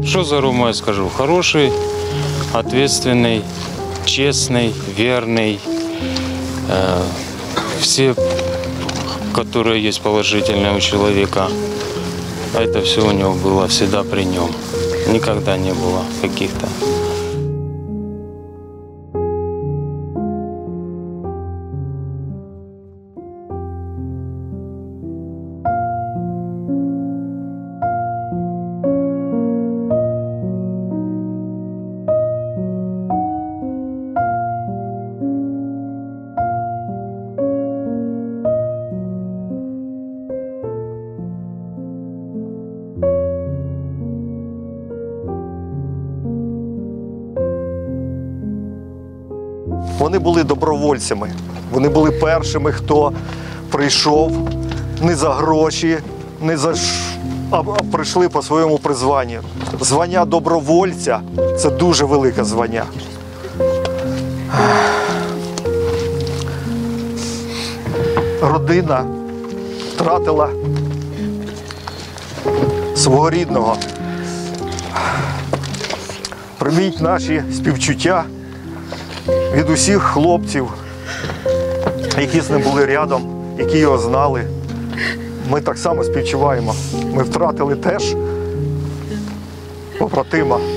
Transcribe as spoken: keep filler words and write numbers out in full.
Что за Рома я скажу? Хороший, ответственный, честный, верный. Э, все, которые есть положительные у человека, это все у него было всегда при нем. Никогда не было каких-то. Вони були добровольцями, вони були першими, хто прийшов не за гроші, не за ш... а прийшли по своєму призванню. Звання добровольця – це дуже велике звання. Родина втратила свого рідного. Прийміть наші співчуття від усіх хлопців, які з ним були рядом, які його знали. Ми так само співчуваємо. Ми втратили теж побратима.